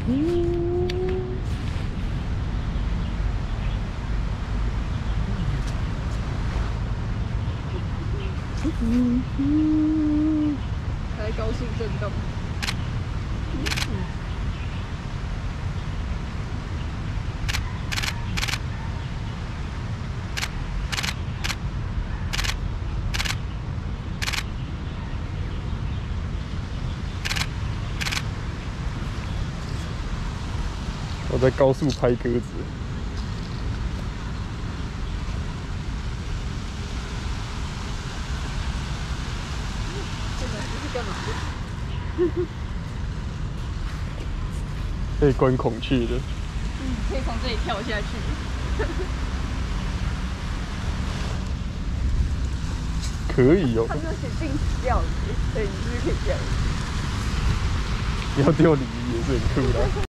还在高速震动。 我在高速拍鸽子。 这个是干嘛的？ 可以观孔雀的。 可以从这里跳下去。 可以哦。 他们有写禁止钓鱼，所以你是可以钓鱼。 你要钓鲤鱼也是很酷的。